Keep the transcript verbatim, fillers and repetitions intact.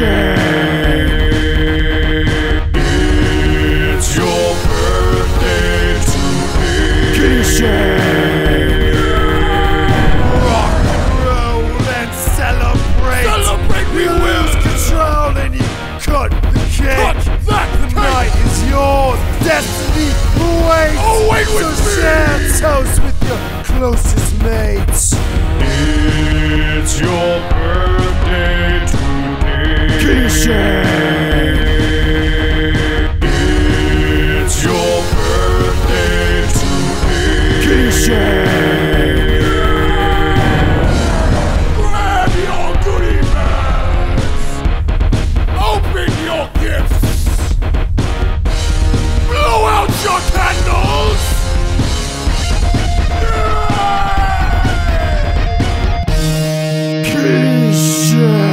KISHAN! It's your birthday today! KISHAN! Rock and roll and celebrate! Celebrate we you will! Lose control and you cut the cake! Cut that Tonight cake! is yours! Destiny awaits! Oh, wait with so me! share toast with your closest mates! It's your birthday today! KISHAN! It's your birthday today! KISHAN! Grab your goodie bags! Open your gifts! Blow out your candles! KISHAN!